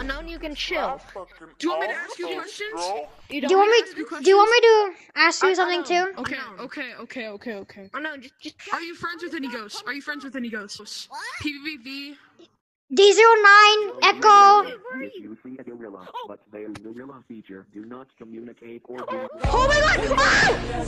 Unknown, you can chill. Do you want me to ask you questions? You Do you want me to ask you something too? Okay. Unknown, just. Are you friends with any ghosts? PvP. D09 Echo. If you see a gorilla, but there's gorilla feature, do not communicate or do Oh my god!